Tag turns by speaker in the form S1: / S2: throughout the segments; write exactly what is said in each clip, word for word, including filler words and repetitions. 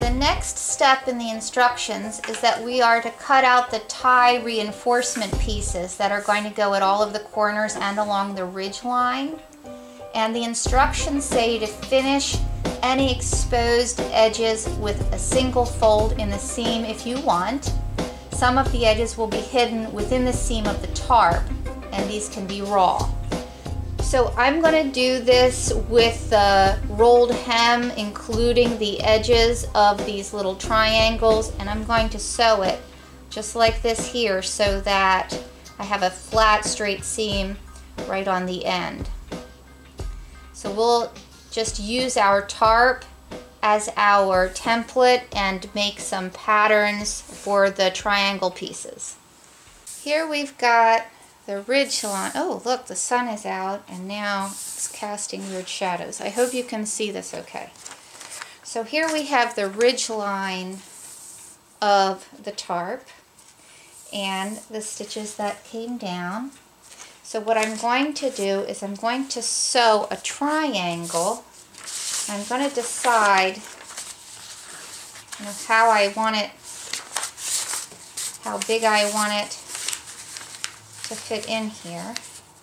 S1: the next step in the instructions is that we are to cut out the tie reinforcement pieces that are going to go at all of the corners and along the ridge line. And the instructions say to finish any exposed edges with a single fold in the seam if you want. Some of the edges will be hidden within the seam of the tarp, and these can be raw. So I'm going to do this with the rolled hem, including the edges of these little triangles, and I'm going to sew it just like this here so that I have a flat straight seam right on the end. So we'll just use our tarp as our template and make some patterns for the triangle pieces. Here we've got the ridge line. Oh, look, the sun is out and now it's casting weird shadows. I hope you can see this okay. So here we have the ridge line of the tarp and the stitches that came down. So what I'm going to do is I'm going to sew a triangle. I'm going to decide, you know, how I want it, how big I want it to fit in here.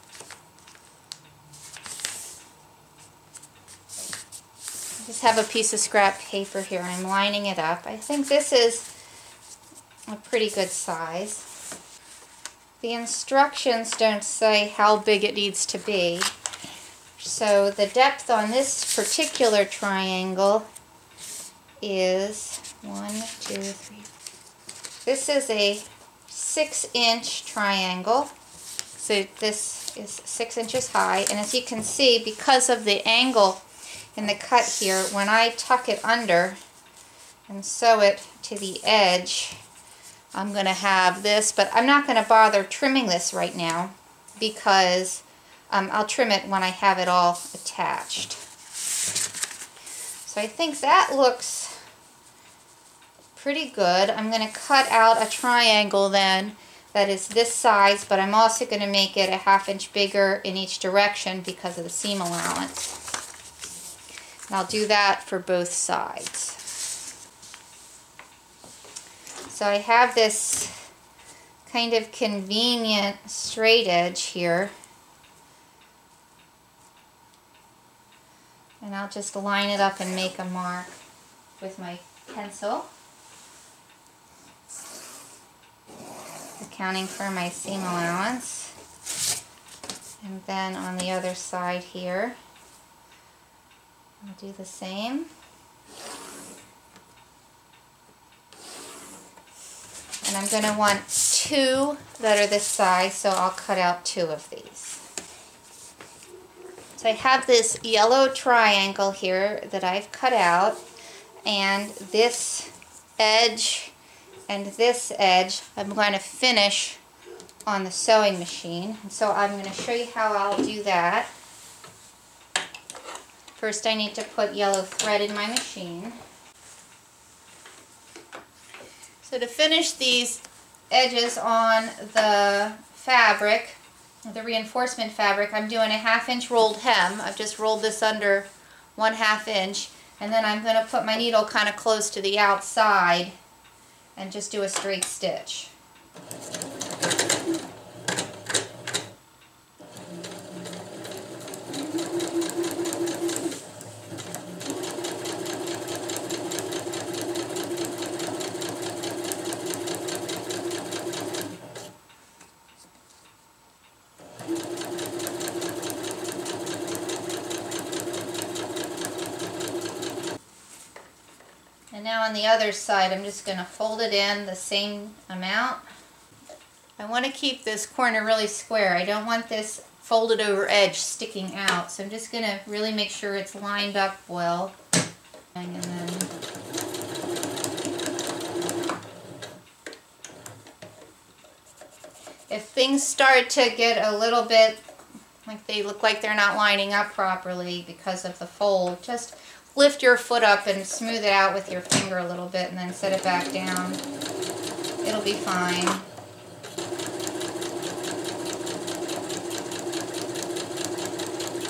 S1: I just have a piece of scrap paper here and I'm lining it up. I think this is a pretty good size. The instructions don't say how big it needs to be. So the depth on this particular triangle is one, two, three. This is a six inch triangle. So this is six inches high, and as you can see, because of the angle in the cut here, when I tuck it under and sew it to the edge, I'm going to have this, but I'm not going to bother trimming this right now because um, I'll trim it when I have it all attached. So I think that looks pretty good. I'm going to cut out a triangle then that is this size, but I'm also going to make it a half inch bigger in each direction because of the seam allowance. And I'll do that for both sides. So I have this kind of convenient straight edge here. And I'll just line it up and make a mark with my pencil, accounting for my seam allowance. And then on the other side here, I'll do the same. And I'm going to want two that are this size, so I'll cut out two of these. So I have this yellow triangle here that I've cut out, and this edge and this edge I'm going to finish on the sewing machine. And so I'm going to show you how I'll do that. First I need to put yellow thread in my machine. So to finish these edges on the fabric, the reinforcement fabric, I'm doing a half inch rolled hem. I've just rolled this under one half inch, and then I'm going to put my needle kind of close to the outside and just do a straight stitch. And now on the other side, I'm just going to fold it in the same amount. I want to keep this corner really square. I don't want this folded over edge sticking out. So I'm just going to really make sure it's lined up well. And then if things start to get a little bit like they look like they're not lining up properly because of the fold, just lift your foot up and smooth it out with your finger a little bit and then set it back down. It'll be fine.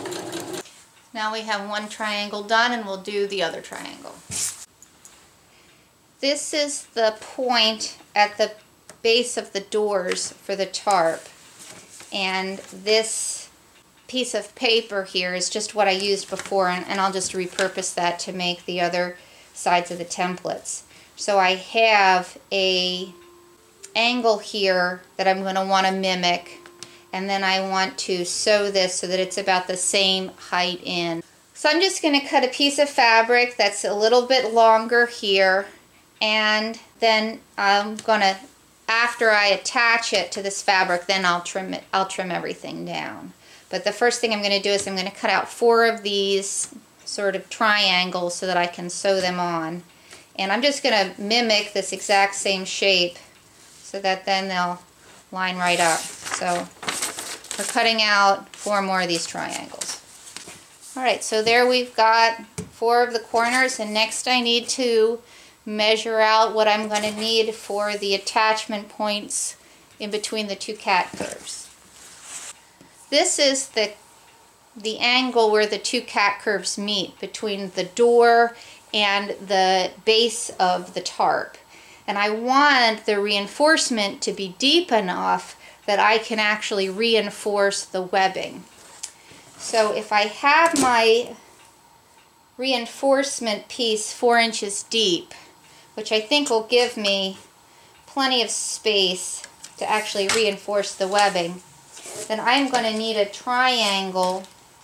S1: Now we have one triangle done, and we'll do the other triangle. This is the point at the base of the doors for the tarp, and this piece of paper here is just what I used before, and, and I'll just repurpose that to make the other sides of the templates. So I have a angle here that I'm going to want to mimic, and then I want to sew this so that it's about the same height in. So I'm just going to cut a piece of fabric that's a little bit longer here, and then I'm going to, after I attach it to this fabric, then I'll trim it, I'll trim everything down. But the first thing I'm going to do is I'm going to cut out four of these sort of triangles so that I can sew them on. And I'm just going to mimic this exact same shape so that then they'll line right up. So we're cutting out four more of these triangles. Alright, so there we've got four of the corners, and next I need to measure out what I'm going to need for the attachment points in between the two cat curves. This is the, the angle where the two cat curves meet between the door and the base of the tarp. And I want the reinforcement to be deep enough that I can actually reinforce the webbing. So if I have my reinforcement piece four inches deep, which I think will give me plenty of space to actually reinforce the webbing, then I'm going to need a triangle.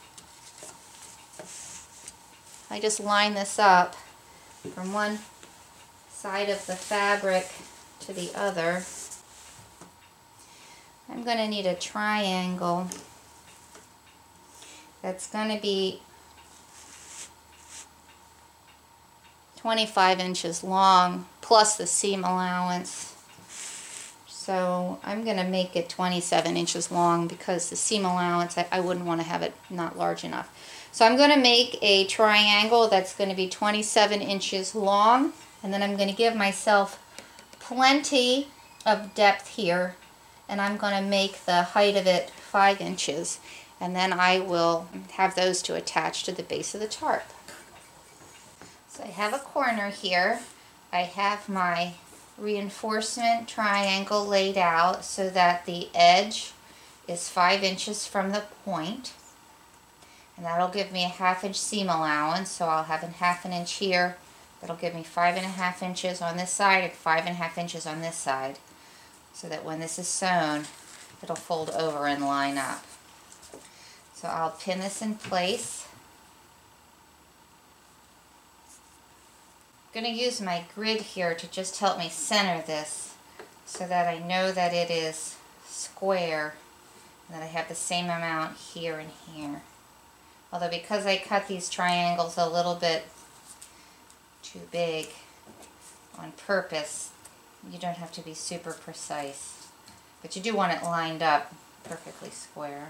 S1: I just line this up from one side of the fabric to the other. I'm going to need a triangle that's going to be twenty-five inches long plus the seam allowance. So I'm going to make it twenty-seven inches long because the seam allowance, I, I wouldn't want to have it not large enough. So I'm going to make a triangle that's going to be twenty-seven inches long, and then I'm going to give myself plenty of depth here, and I'm going to make the height of it five inches, and then I will have those to attach to the base of the tarp. So I have a corner here. I have my reinforcement triangle laid out so that the edge is five inches from the point, and that'll give me a half inch seam allowance, so I'll have a half an inch here. That'll give me five and a half inches on this side and five and a half inches on this side, so that when this is sewn it'll fold over and line up. So I'll pin this in place. I'm going to use my grid here to just help me center this so that I know that it is square and that I have the same amount here and here. Although because I cut these triangles a little bit too big on purpose, you don't have to be super precise. But you do want it lined up perfectly square.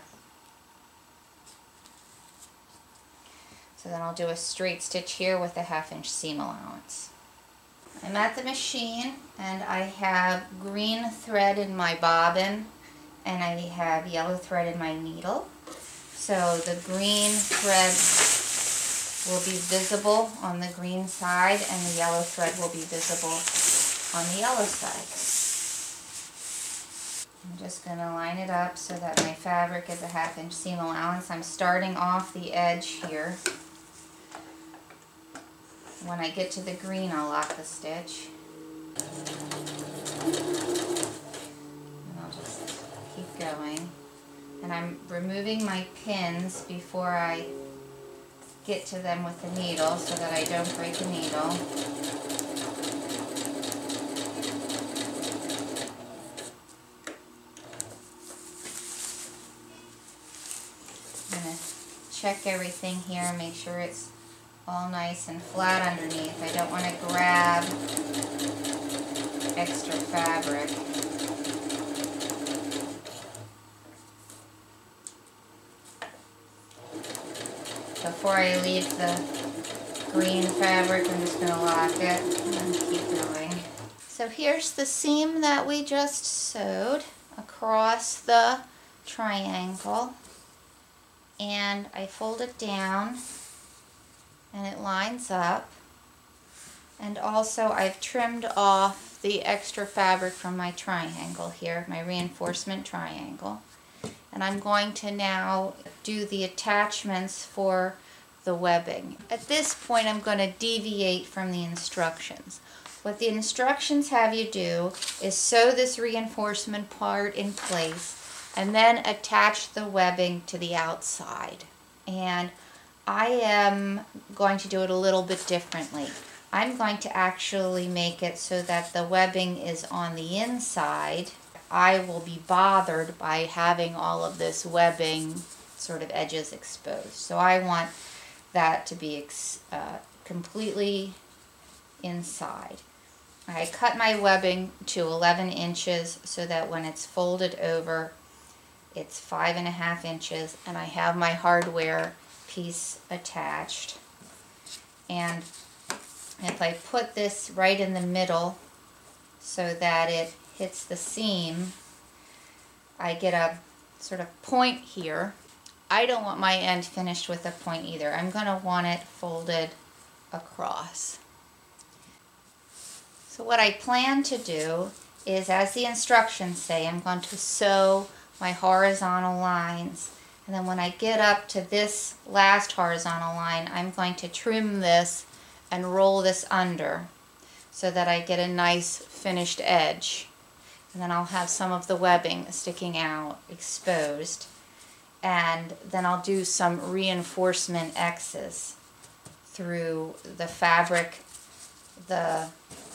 S1: So then I'll do a straight stitch here with a half inch seam allowance. I'm at the machine and I have green thread in my bobbin and I have yellow thread in my needle. So the green thread will be visible on the green side and the yellow thread will be visible on the yellow side. I'm just going to line it up so that my fabric is a half inch seam allowance. I'm starting off the edge here. When I get to the green, I'll lock the stitch. And I'll just keep going. And I'm removing my pins before I get to them with the needle so that I don't break the needle. I'm going to check everything here, make sure it's all nice and flat underneath. I don't want to grab extra fabric. Before I leave the green fabric, I'm just going to lock it and keep going. So here's the seam that we just sewed across the triangle, and I fold it down and it lines up, And also I've trimmed off the extra fabric from my triangle here, my reinforcement triangle. And I'm going to now do the attachments for the webbing. At this point I'm going to deviate from the instructions. What the instructions have you do is sew this reinforcement part in place and then attach the webbing to the outside. And I am going to do it a little bit differently. I'm going to actually make it so that the webbing is on the inside. I will be bothered by having all of this webbing sort of edges exposed. So I want that to be ex uh, completely inside. I cut my webbing to eleven inches so that when it's folded over, it's five and a half inches, and I have my hardware piece attached. And if I put this right in the middle so that it hits the seam, I get a sort of point here. I don't want my end finished with a point either. I'm going to want it folded across. So what I plan to do is, as the instructions say, I'm going to sew my horizontal lines, and then when I get up to this last horizontal line, I'm going to trim this and roll this under so that I get a nice finished edge. And then I'll have some of the webbing sticking out, exposed, and then I'll do some reinforcement X's through the fabric, the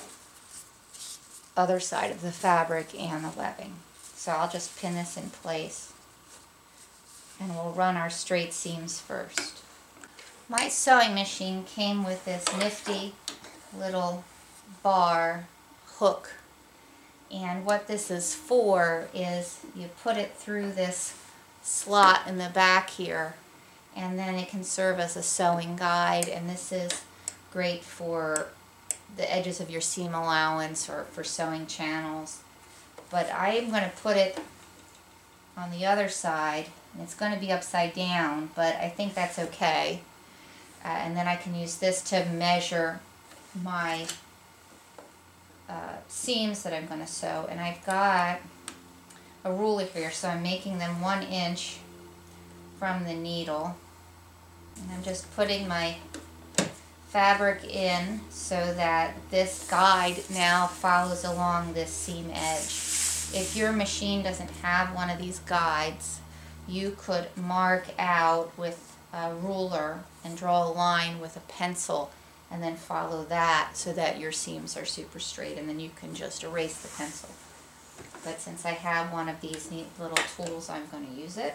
S1: other side of the fabric, and the webbing. So I'll just pin this in place, and we'll run our straight seams first. My sewing machine came with this nifty little bar hook, and what this is for is you put it through this slot in the back here, and then it can serve as a sewing guide, and this is great for the edges of your seam allowance or for sewing channels. But I'm going to put it on the other side, and it's going to be upside down, but I think that's okay. Uh, and then I can use this to measure my uh, seams that I'm going to sew. And I've got a ruler here, so I'm making them one inch from the needle. And I'm just putting my fabric in so that this guide now follows along this seam edge. If your machine doesn't have one of these guides, you could mark out with a ruler and draw a line with a pencil and then follow that so that your seams are super straight, and then you can just erase the pencil. But since I have one of these neat little tools, I'm going to use it.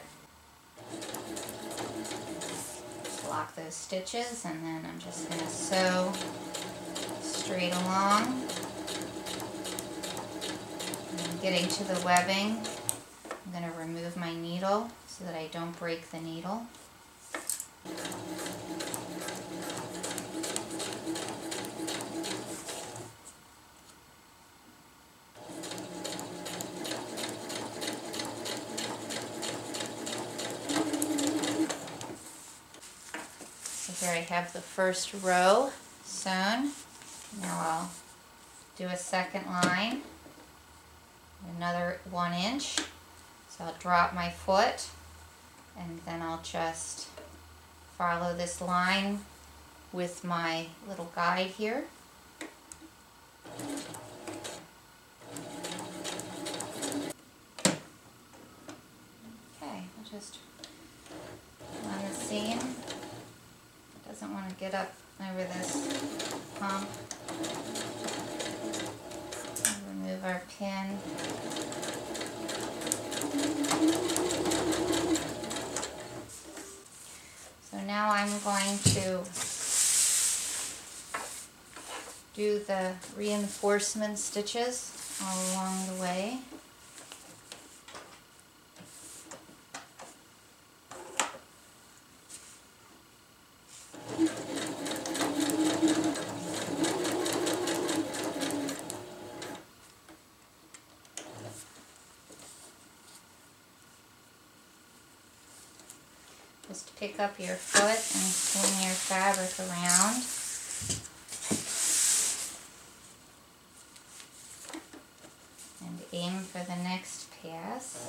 S1: Lock those stitches, and then I'm just going to sew straight along. And getting to the webbing, I'm going to remove my needle so that I don't break the needle. Here I have the first row sewn. Now I'll do a second line, another one inch. So I'll drop my foot, and then I'll just follow this line with my little guide here. Okay, I'll just run the seam. Doesn't want to get up over this hump. Remove our pin. So now I'm going to do the reinforcement stitches all along the way. Just pick up your foot and swing your fabric around. aim for the next pass.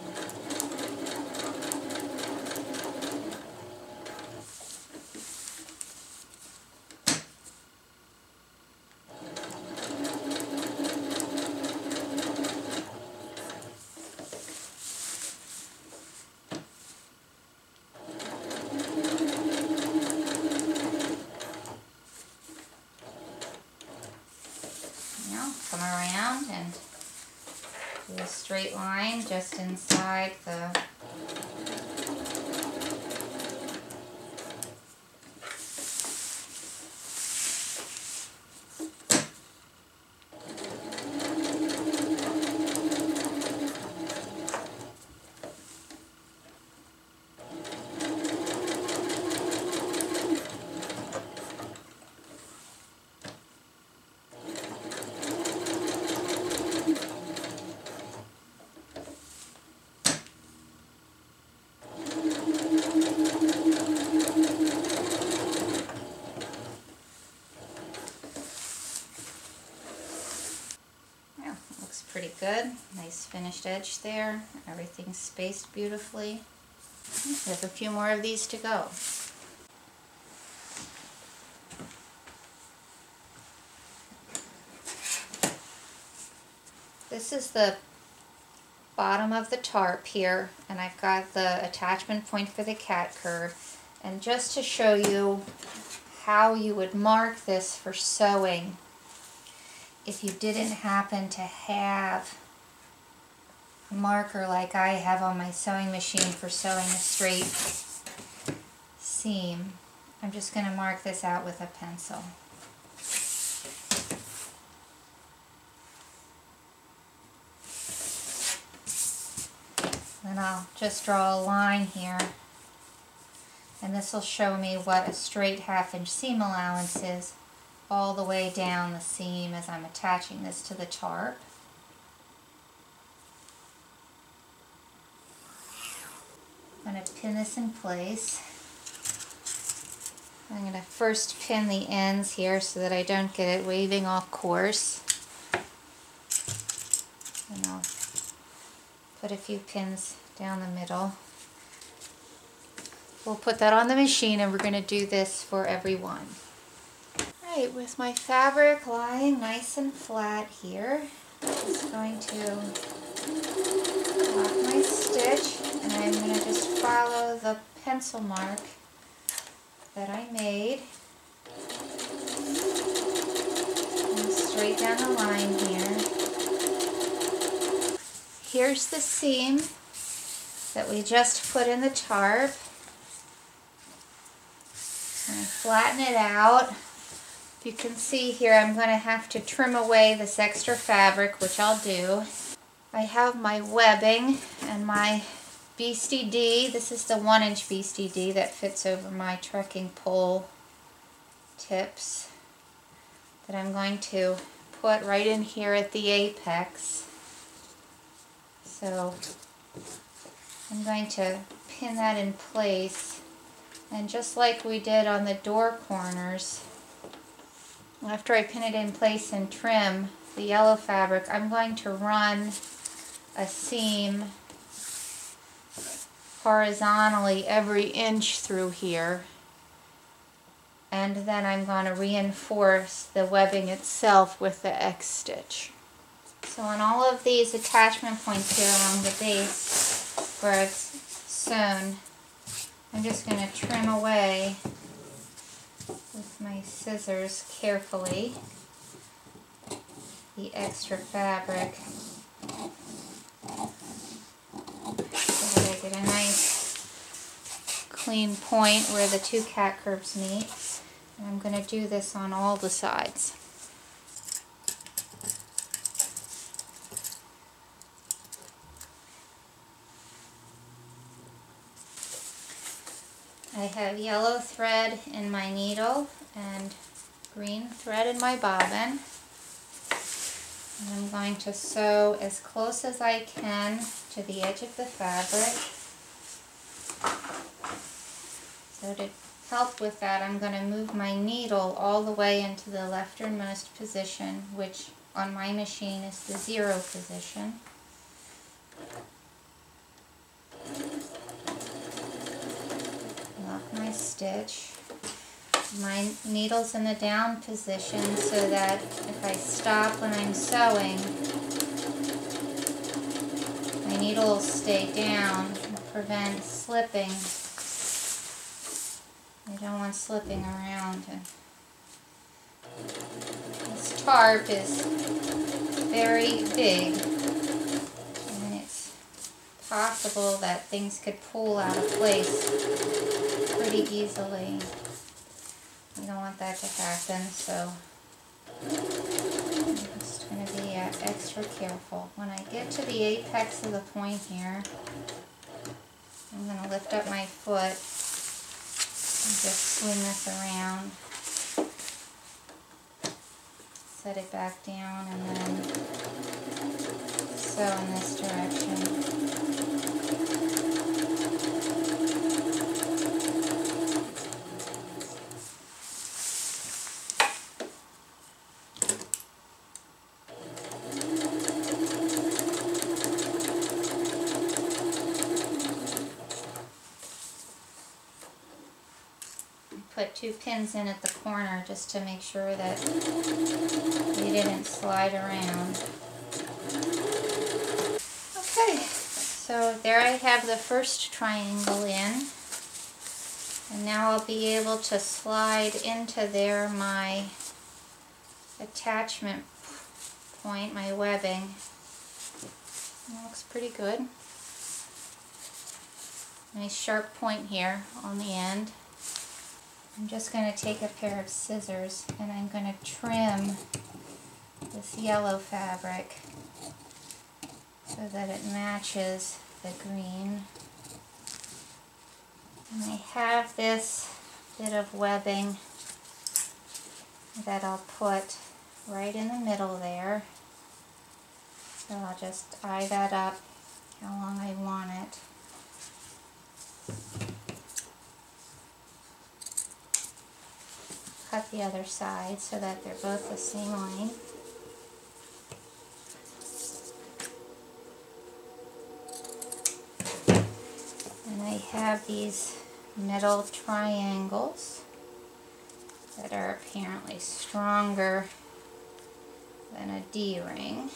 S1: Come around and do a straight line just inside the pretty good. Nice finished edge there. Everything's spaced beautifully. We have a few more of these to go. This is the bottom of the tarp here, and I've got the attachment point for the cat curve. And just to show you how you would mark this for sewing, if you didn't happen to have a marker like I have on my sewing machine for sewing a straight seam, I'm just going to mark this out with a pencil. Then I'll just draw a line here, and this will show me what a straight half inch seam allowance is all the way down the seam as I'm attaching this to the tarp. I'm going to pin this in place. I'm going to first pin the ends here so that I don't get it waving off course. And I'll put a few pins down the middle. We'll put that on the machine, and we're going to do this for every one. Alright, with my fabric lying nice and flat here, I'm just going to lock my stitch, and I'm going to just follow the pencil mark that I made. And straight down the line here. Here's the seam that we just put in the tarp. And I flatten it out. You can see here I'm going to have to trim away this extra fabric, which I'll do. I have my webbing and my Beastie D. This is the one inch Beastie D that fits over my trekking pole tips that I'm going to put right in here at the apex. So I'm going to pin that in place, and just like we did on the door corners, after I pin it in place and trim the yellow fabric, I'm going to run a seam horizontally every inch through here, and then I'm going to reinforce the webbing itself with the X stitch. So on all of these attachment points here along the base where I've sewn, I'm just going to trim away with my scissors carefully the extra fabric so that I get a nice clean point where the two cat curves meet. And I'm going to do this on all the sides. I have yellow thread in my needle and green thread in my bobbin. And I'm going to sew as close as I can to the edge of the fabric. So to help with that, I'm going to move my needle all the way into the lefternmost position, which on my machine is the zero position. Lock my stitch. My needle's in the down position so that if I stop when I'm sewing, my needle will stay down and prevent slipping. I don't want slipping around. And this tarp is very big, and it's possible that things could pull out of place pretty easily. We don't want that to happen, so I'm just going to be uh, extra careful. When I get to the apex of the point here, I'm going to lift up my foot and just swing this around, set it back down, and then sew in this direction. Put two pins in at the corner just to make sure that they didn't slide around. Okay, so there I have the first triangle in, and now I'll be able to slide into there my attachment point, my webbing. It looks pretty good. Nice sharp point here on the end. I'm just going to take a pair of scissors and I'm going to trim this yellow fabric so that it matches the green. And I have this bit of webbing that I'll put right in the middle there. So I'll just eye that up how long I want it. Cut the other side so that they're both the same length. And I have these middle triangles that are apparently stronger than a D-ring.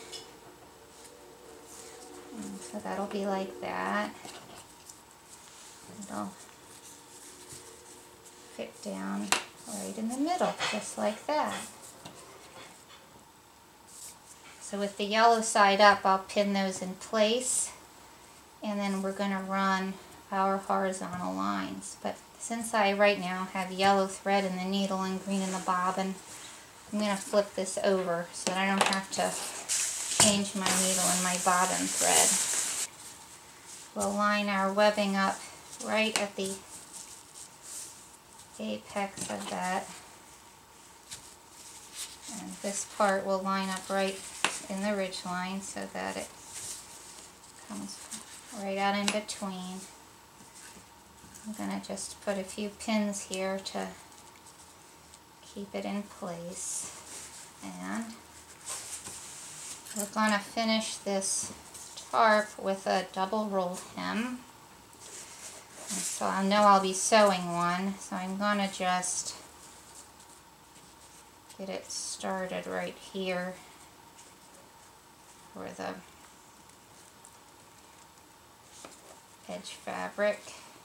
S1: And so that'll be like that. It'll fit down right in the middle, just like that. So with the yellow side up, I'll pin those in place, and then we're going to run our horizontal lines. But since I right now have yellow thread in the needle and green in the bobbin, I'm going to flip this over so that I don't have to change my needle and my bobbin thread. We'll line our webbing up right at the apex of that, and this part will line up right in the ridge line so that it comes right out in between. I'm going to just put a few pins here to keep it in place, and we're going to finish this tarp with a double roll hem. And so I know I'll be sewing one, so I'm going to just get it started right here for the edge fabric.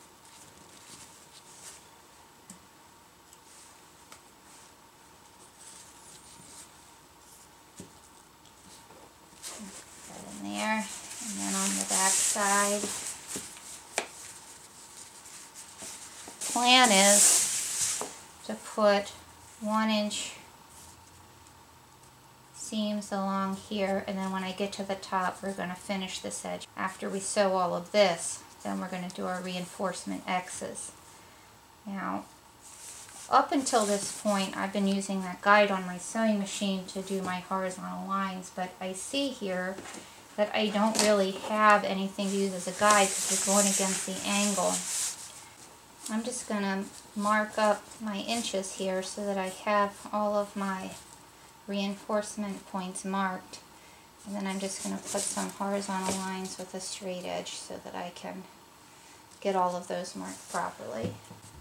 S1: Put that in there, and then on the back side. Plan is to put one inch seams along here, and then when I get to the top we're going to finish this edge. After we sew all of this, then we're going to do our reinforcement X's. Now, up until this point I've been using that guide on my sewing machine to do my horizontal lines, but I see here that I don't really have anything to use as a guide because we're going against the angle. I'm just going to mark up my inches here so that I have all of my reinforcement points marked. And then I'm just going to put some horizontal lines with a straight edge so that I can get all of those marked properly.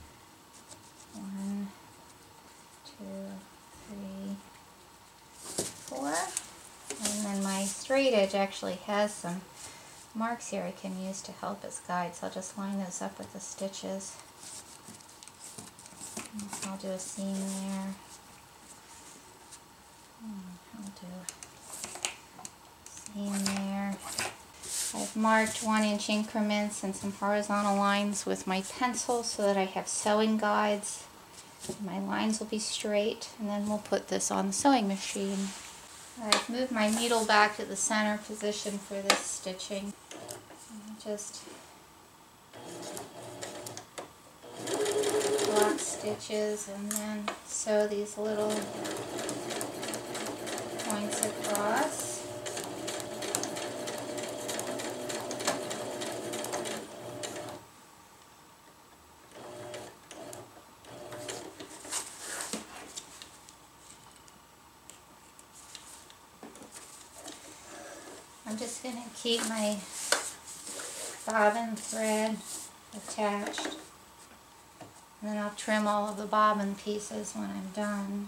S1: One, two, three, four. And then my straight edge actually has some marks here I can use to help as guides. I'll just line those up with the stitches. I'll do a seam there. I'll do a seam there. I've marked one inch increments and some horizontal lines with my pencil so that I have sewing guides. My lines will be straight, and then we'll put this on the sewing machine. I've moved my needle back to the center position for this stitching. Just block stitches and then sew these little points across. I'm just going to keep my bobbin thread attached, and then I'll trim all of the bobbin pieces when I'm done.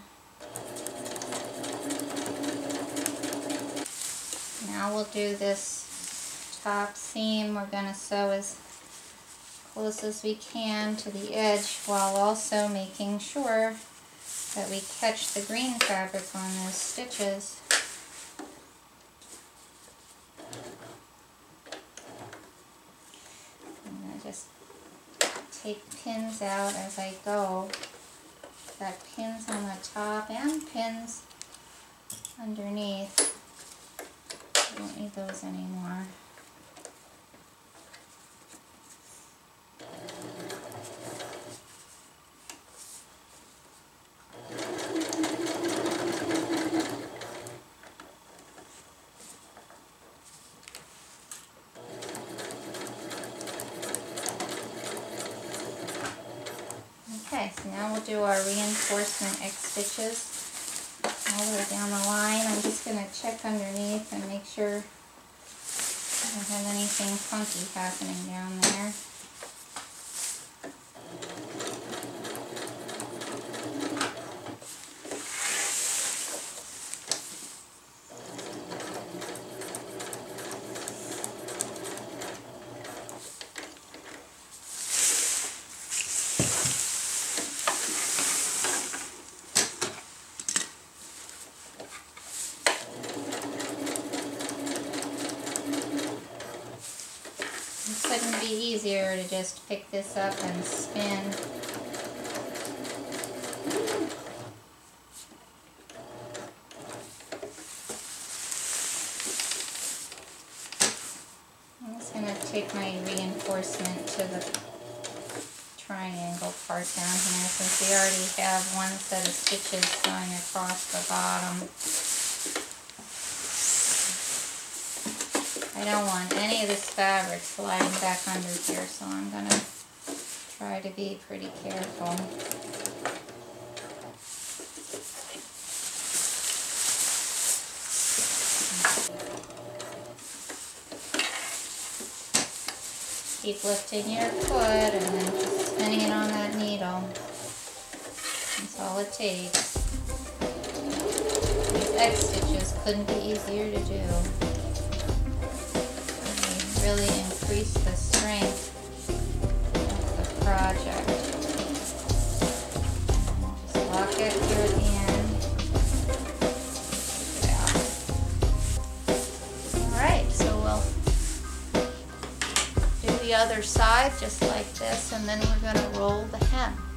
S1: Now we'll do this top seam. We're going to sew as close as we can to the edge while also making sure that we catch the green fabric on those stitches. Just take pins out as I go. Got pins on the top and pins underneath. I don't need those anymore. Okay, so now we'll do our reinforcement X stitches all the way down the line. I'm just going to check underneath and make sure I don't have anything funky happening down there. Couldn't be easier to just pick this up and spin. I'm just going to take my reinforcement to the triangle part down here since we already have one set of stitches going across the bottom. I don't want any of this fabric sliding back under here, so I'm going to try to be pretty careful. Keep lifting your foot and then just spinning it on that needle. That's all it takes. These X stitches couldn't be easier to do. Really increase the strength of the project. Just lock it here at the end. Yeah. Alright, so we'll do the other side just like this, and then we're going to roll the hem.